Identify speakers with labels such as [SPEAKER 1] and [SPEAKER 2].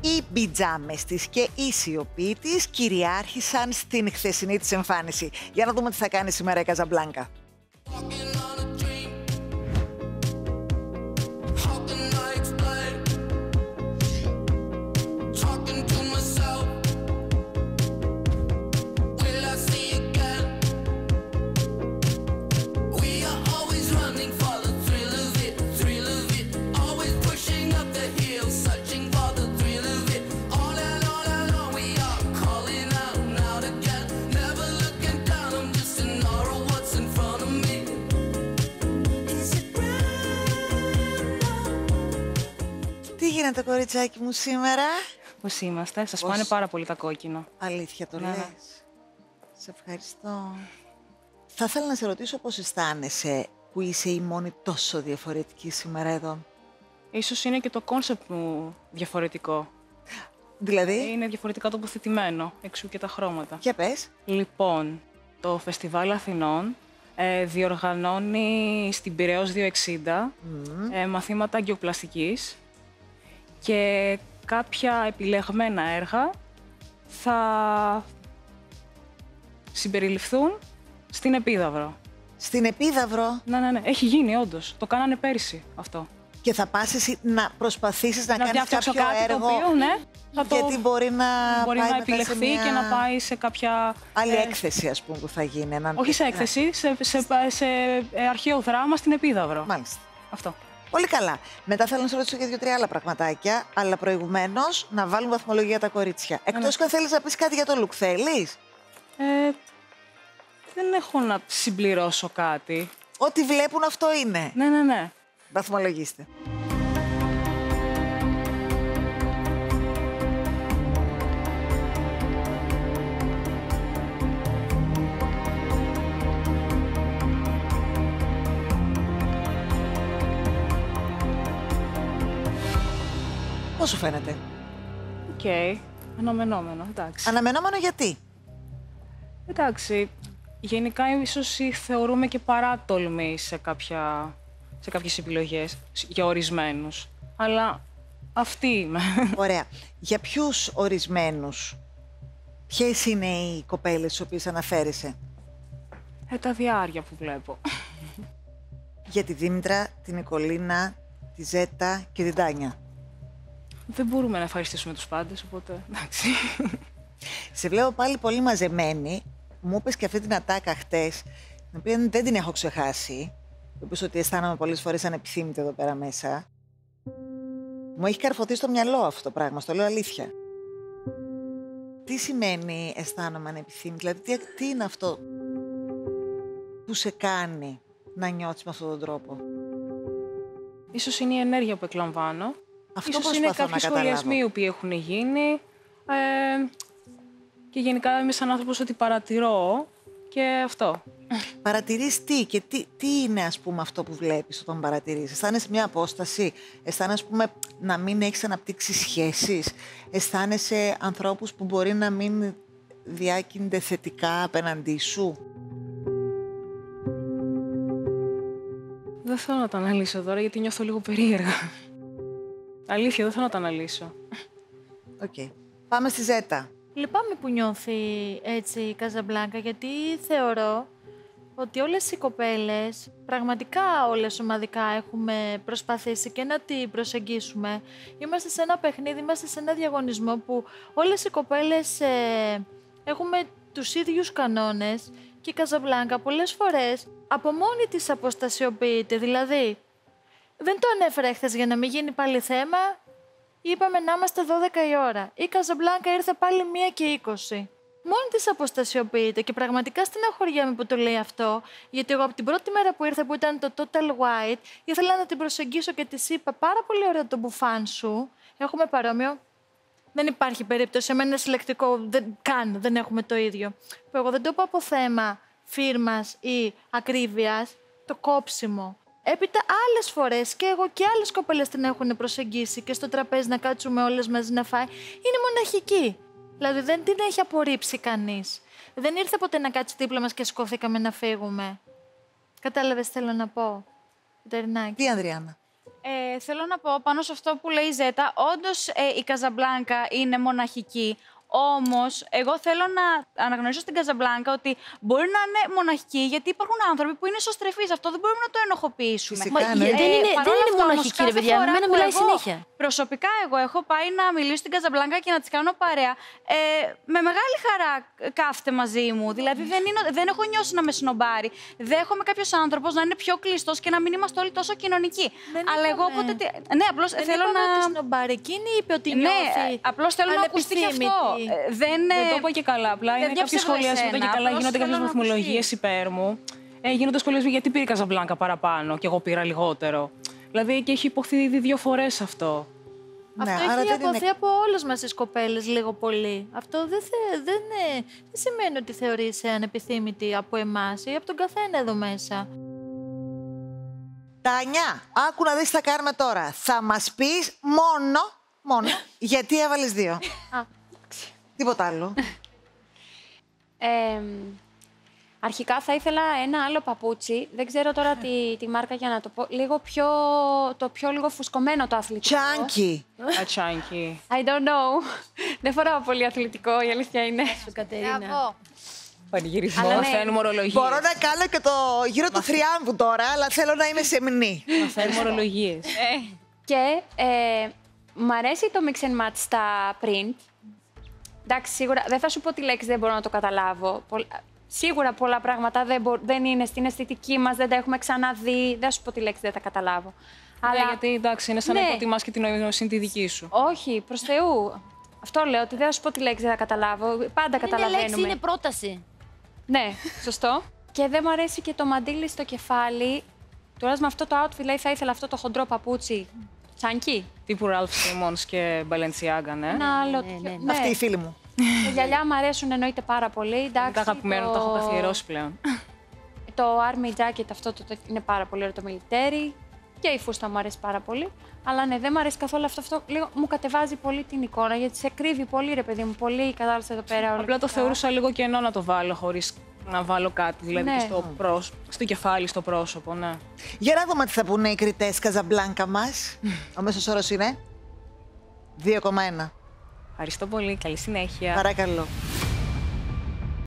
[SPEAKER 1] Οι πιτζάμες της και η σιωπή της κυριάρχησαν στην χθεσινή της εμφάνιση. Για να δούμε τι θα κάνει σήμερα η Καζαμπλάνκα. Τι γίνεται, κοριτσάκι μου, σήμερα?
[SPEAKER 2] Πώς είμαστε, σας πάνε πάρα πολύ τα κόκκινα.
[SPEAKER 1] Αλήθεια το
[SPEAKER 2] Ναι.
[SPEAKER 1] λες? Σε ευχαριστώ. Θα ήθελα να σε ρωτήσω πώς αισθάνεσαι που είσαι η μόνη τόσο διαφορετική σήμερα εδώ.
[SPEAKER 2] Ίσως είναι και το κόνσεπτ μου διαφορετικό.
[SPEAKER 1] Δηλαδή,
[SPEAKER 2] Είναι διαφορετικά τοποθετημένο, εξού και τα χρώματα.
[SPEAKER 1] για πες.
[SPEAKER 2] Λοιπόν, το Φεστιβάλ Αθηνών διοργανώνει στην Πειραιώς 260 μαθήματα αγκιοπλαστικής και κάποια επιλεγμένα έργα θα συμπεριληφθούν στην Επίδαυρο.
[SPEAKER 1] Στην Επίδαυρο.
[SPEAKER 2] Ναι. Έχει γίνει όντως. Το κάνανε πέρυσι αυτό.
[SPEAKER 1] Και θα πας εσύ να προσπαθήσεις να κάνεις
[SPEAKER 2] διαφτιάξω
[SPEAKER 1] κάποιο
[SPEAKER 2] κάτι
[SPEAKER 1] έργο.
[SPEAKER 2] το οποίο, ναι,
[SPEAKER 1] Γιατί μπορεί να
[SPEAKER 2] μπορεί
[SPEAKER 1] πάει
[SPEAKER 2] να
[SPEAKER 1] μετά σε
[SPEAKER 2] επιλεχθεί
[SPEAKER 1] μια
[SPEAKER 2] και να πάει σε κάποια...
[SPEAKER 1] άλλη έκθεση, ας πούμε, που θα γίνει.
[SPEAKER 2] Όχι σε έκθεση, σε αρχαίο δράμα στην Επίδαυρο.
[SPEAKER 1] Μάλιστα.
[SPEAKER 2] Αυτό.
[SPEAKER 1] Πολύ καλά. Μετά θέλω να σε ρωτήσω και 2-3 άλλα πραγματάκια, αλλά προηγουμένως να βάλουν βαθμολογία τα κορίτσια. Εκτός και αν θέλεις να πεις κάτι για το look, θέλεις?
[SPEAKER 2] Δεν έχω να συμπληρώσω κάτι.
[SPEAKER 1] Ό,τι βλέπουν αυτό είναι.
[SPEAKER 2] Ναι.
[SPEAKER 1] Βαθμολογήστε. Πώς σου φαίνεται?
[SPEAKER 2] Οκ. Αναμενόμενο, εντάξει.
[SPEAKER 1] Αναμενόμενο γιατί?
[SPEAKER 2] Εντάξει, γενικά ίσως θεωρούμε και παράτολμη σε κάποιες επιλογές, για ορισμένους. Αλλά αυτή είμαι.
[SPEAKER 1] Ωραία. Για ποιους ορισμένους, ποιες είναι οι κοπέλες στις οποίες αναφέρεσαι?
[SPEAKER 2] Τα διάρκεια που βλέπω.
[SPEAKER 1] Για τη Δήμητρα, την Νικολίνα, τη Ζέτα και την Τάνια.
[SPEAKER 2] Δεν μπορούμε να ευχαριστήσουμε τους πάντες, οπότε εντάξει.
[SPEAKER 1] Σε βλέπω πάλι πολύ μαζεμένη. Μου είπες και αυτή την ατάκα χτες, την οποία δεν την έχω ξεχάσει. Μου είπες ότι αισθάνομαι πολλές φορές ανεπιθύμητη εδώ πέρα μέσα. Μου έχει καρφωθεί στο μυαλό αυτό το πράγμα, στο λέω αλήθεια. Τι σημαίνει αισθάνομαι ανεπιθύμητη, δηλαδή τι είναι αυτό που σε κάνει να νιώθεις με αυτόν τον τρόπο?
[SPEAKER 2] Ίσως είναι η ενέργεια που εκλαμβάνω.
[SPEAKER 1] Αυτό
[SPEAKER 2] ίσως είναι κάποιοι σχολιασμοί που έχουν γίνει. Και γενικά είμαι σαν άνθρωπος ότι παρατηρώ και αυτό.
[SPEAKER 1] Παρατηρείς τι και τι είναι, ας πούμε, αυτό που βλέπεις όταν παρατηρείς? Αισθάνεσαι μια απόσταση? Αισθάνεσαι, ας πούμε, να μην έχεις αναπτύξει σχέσεις? Αισθάνεσαι ανθρώπους που μπορεί να μην διάκυνται θετικά απέναντί σου?
[SPEAKER 2] Δεν θέλω να τα αναλύσω τώρα γιατί νιώθω λίγο περίεργα. Αλήθεια, δεν θέλω να τα αναλύσω.
[SPEAKER 1] Οκ. Πάμε στη Ζέτα.
[SPEAKER 3] Λυπάμαι που νιώθει έτσι η Καζαμπλάνκα, γιατί θεωρώ ότι όλες οι κοπέλες, πραγματικά όλες ομαδικά έχουμε προσπαθήσει και να την προσεγγίσουμε. Είμαστε σε ένα παιχνίδι, είμαστε σε ένα διαγωνισμό που όλες οι κοπέλες έχουμε τους ίδιους κανόνες και η Καζαμπλάνκα πολλές φορές από μόνη της αποστασιοποιείται. Δηλαδή, δεν το ανέφερα χθες για να μην γίνει πάλι θέμα. Είπαμε να είμαστε 12 η ώρα. Η Καζαμπλάνκα ήρθε πάλι 1 και 20. Μόνη της αποστασιοποιείται και πραγματικά στεναχωριέμαι που το λέει αυτό, γιατί εγώ από την πρώτη μέρα που ήρθε, που ήταν το Total White, ήθελα να την προσεγγίσω και της είπα: πάρα πολύ ωραίο το μπουφάν σου. Έχουμε παρόμοιο. Δεν υπάρχει περίπτωση. Εμένα συλλεκτικό δεν έχουμε το ίδιο. Που εγώ δεν το είπα από θέμα φίρμας ή ακρίβειας, το κόψιμο. Έπειτα άλλες φορές και εγώ και άλλες κοπέλες την έχουν προσεγγίσει και στο τραπέζι να κάτσουμε όλες μαζί να φάει. Είναι μοναχική. Δηλαδή δεν την έχει απορρίψει κανείς. Δεν ήρθε ποτέ να κάτσει δίπλα μας και σηκωθήκαμε να φύγουμε. Κατάλαβες τι θέλω να πω, Κατερινάκη?
[SPEAKER 1] Τι, Ανδριάννα?
[SPEAKER 4] Θέλω να πω πάνω σε αυτό που λέει η Ζέτα, όντως η Καζαμπλάνκα είναι μοναχική. Όμως, εγώ θέλω να αναγνωρίσω στην Καζαμπλάνκα ότι μπορεί να είναι μοναχική, γιατί υπάρχουν άνθρωποι που είναι ισοστρεφείς. Αυτό δεν μπορούμε να το ενοχοποιήσουμε.
[SPEAKER 1] Φυσικά,
[SPEAKER 5] δεν είναι μοναχική, ρε παιδιά. Εμένα μιλάει συνέχεια.
[SPEAKER 4] Προσωπικά, εγώ έχω πάει να μιλήσω στην Καζαμπλάνκα και να της κάνω παρέα. Με μεγάλη χαρά κάθεται μαζί μου. Δηλαδή, δεν έχω νιώσει να με σνομπάρει. Δέχομαι κάποιος άνθρωπος να είναι πιο κλειστός και να μην είμαστε όλοι τόσο κοινωνικοί. Αλλά εγώ όποτε. Ναι, απλώς θέλω να.
[SPEAKER 3] Δεν σνομπάρει. Εκείνη είπε ότι νιώθει.
[SPEAKER 4] Ναι, απλώς θέλω να ακουστεί και αυτό.
[SPEAKER 2] Δεν το είπα και καλά. Απλά είναι κάποιοι σχολιασμοί και καλά. Γίνονται κάποιες βαθμολογίες υπέρ μου. Γίνονται σχολιασμοί γιατί πήρε Καζαμπλάνκα παραπάνω και εγώ πήρα λιγότερο. Δηλαδή και έχει υποθεί ήδη 2 φορές αυτό.
[SPEAKER 3] Αυτό έχει αποθεί από όλες μας τις κοπέλες λίγο πολύ. Αυτό δεν σημαίνει ότι θεωρείσαι ανεπιθύμητη από εμάς ή από τον καθένα εδώ μέσα.
[SPEAKER 1] Τάνια, άκου να δεις τι θα κάνουμε τώρα. Θα μας πεις μόνο γιατί έβαλες 2. Τίποτα άλλο.
[SPEAKER 6] Αρχικά θα ήθελα ένα άλλο παπούτσι. Δεν ξέρω τώρα τη μάρκα για να το πω. Το πιο λίγο φουσκωμένο το αθλητικό.
[SPEAKER 1] Τσάνκι.
[SPEAKER 2] Ατσάνκι.
[SPEAKER 6] I don't know. Δεν φοράω πολύ αθλητικό, η αλήθεια είναι.
[SPEAKER 5] Σου, Κατερίνα.
[SPEAKER 2] Πανηγυρισμό,
[SPEAKER 6] Αλλά ναι.
[SPEAKER 2] μαθαίνουμε ορολογίες.
[SPEAKER 1] Μπορώ να κάνω και το γύρο του θριάμβου τώρα, αλλά θέλω να είμαι σεμνή.
[SPEAKER 2] Μαθαίνουμε ορολογίες.
[SPEAKER 6] Και μ' αρέσει το mix and match στα print. Εντάξει, σίγουρα δεν θα σου πω τη λέξη, δεν μπορώ να το καταλάβω. Σίγουρα πολλά πράγματα δεν είναι στην αισθητική μας, δεν τα έχουμε ξαναδεί. Δεν θα σου πω τη λέξη, δεν τα καταλάβω.
[SPEAKER 2] Αλλά γιατί εντάξει, είναι σαν να υποτιμάς και την νοημοσύνη τη δική σου.
[SPEAKER 6] Όχι, προς Θεού. Αυτό λέω, ότι δεν θα σου πω τη λέξη, δεν θα καταλάβω. Πάντα καταλαβαίνουμε.
[SPEAKER 5] Είναι λέξη, είναι πρόταση.
[SPEAKER 6] Ναι, σωστό. Και δεν μου αρέσει και το μαντίλι στο κεφάλι. Τουλάχιστον με αυτό το outfit, δηλαδή θα ήθελα αυτό το χοντρό παπούτσι. Τσάνκι.
[SPEAKER 2] Τύπου Ralph Simmons και Balenciaga, ναι.
[SPEAKER 6] Ένα άλλο.
[SPEAKER 5] Ναι.
[SPEAKER 1] Αυτή η φίλη μου.
[SPEAKER 6] Τα γυαλιά μου αρέσουν εννοείται πάρα πολύ. Εντάξει,
[SPEAKER 2] Τα αγαπημένα, τα έχω καθιερώσει πλέον.
[SPEAKER 6] Το army jacket αυτό είναι πάρα πολύ ωραίο, το military. Και η φούστα μου αρέσει πάρα πολύ. Αλλά ναι, δεν μου αρέσει καθόλου αυτό. Λίγο μου κατεβάζει πολύ την εικόνα, γιατί σε κρύβει πολύ, ρε παιδί μου. Πολύ κατάλαβε εδώ πέρα.
[SPEAKER 2] Απλά το θεωρούσα λίγο κενό να το βάλω χωρίς να βάλω κάτι. Δηλαδή
[SPEAKER 6] Ναι.
[SPEAKER 2] και στο κεφάλι, στο πρόσωπο, ναι.
[SPEAKER 1] Για να δούμε τι θα πούνε οι κριτές Καζαμπλάνκα μας. Ο μέσος όρος είναι 2,1.
[SPEAKER 2] Ευχαριστώ πολύ. Καλή συνέχεια.
[SPEAKER 1] Παρακαλώ.